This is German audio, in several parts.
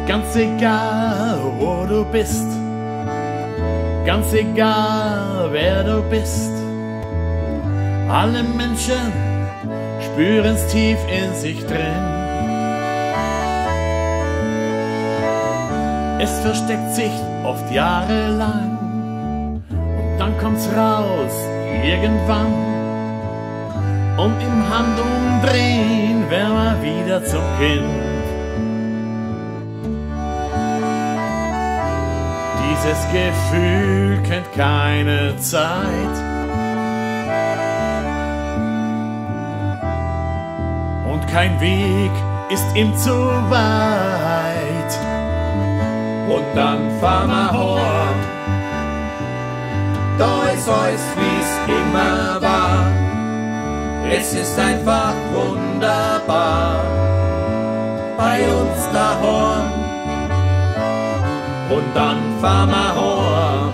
Ganz egal, wo du bist, ganz egal, wer du bist, alle Menschen spüren's tief in sich drin. Es versteckt sich oft jahrelang und dann kommt's raus irgendwann. Und im Handumdrehen wär man wieder zum Kind. Dieses Gefühl kennt keine Zeit und kein Weg ist ihm zu weit. Und dann fahr ma horn, da ist alles wie's immer war. Es ist einfach wunderbar bei uns daheim. Und dann fahr ma horn,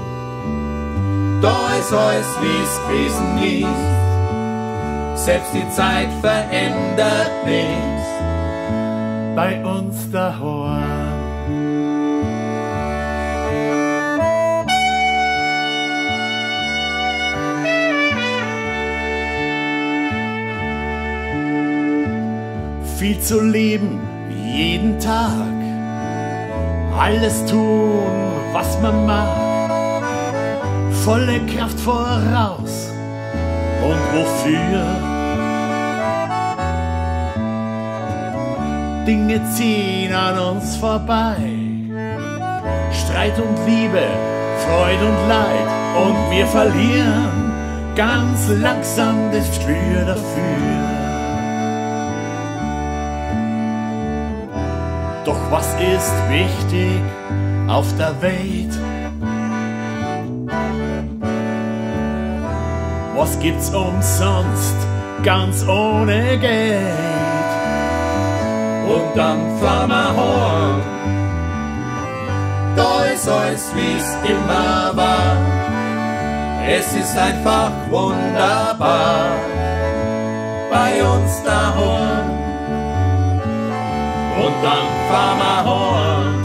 da ist alles wie's gewesen ist. Selbst die Zeit verändert nichts bei uns daheim. Viel zu leben, jeden Tag, alles tun, was man mag, volle Kraft voraus und wofür? Dinge ziehen an uns vorbei, Streit und Liebe, Freude und Leid, und wir verlieren ganz langsam das Gespür dafür. Doch was ist wichtig auf der Welt? Was gibt's umsonst, ganz ohne Geld? Und dann fahr ma horn, da ist alles wie's immer war. Es ist einfach wunderbar bei uns daheim. Und dann fahr ma horn,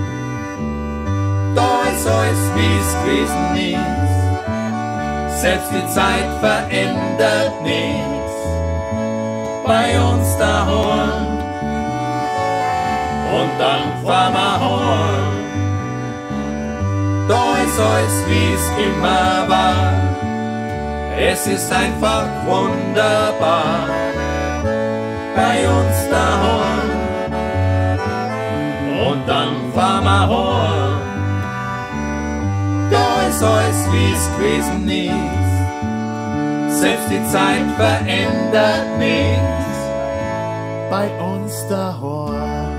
da ist alles wie's gewesen ist. Selbst die Zeit verändert nichts bei uns daheim. Und dann fahr ma horn, da ist alles wie's immer war. Es ist einfach wunderbar bei uns daheim. Und dann fahr ma horn, da ist alles wie's gewesen ist. Selbst die Zeit verändert nichts bei uns daheim.